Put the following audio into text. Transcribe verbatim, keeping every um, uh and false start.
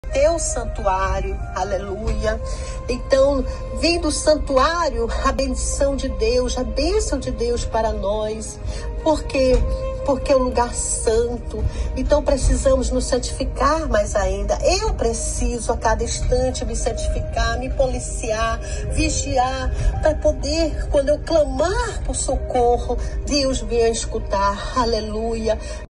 teu santuário, aleluia. Então, vem do santuário a bendição de Deus, a bênção de Deus para nós. Por quê? Porque é um lugar santo. Então precisamos nos santificar mais ainda. Eu preciso a cada instante me santificar, me policiar, vigiar, para poder, quando eu clamar por socorro, Deus venha escutar, aleluia.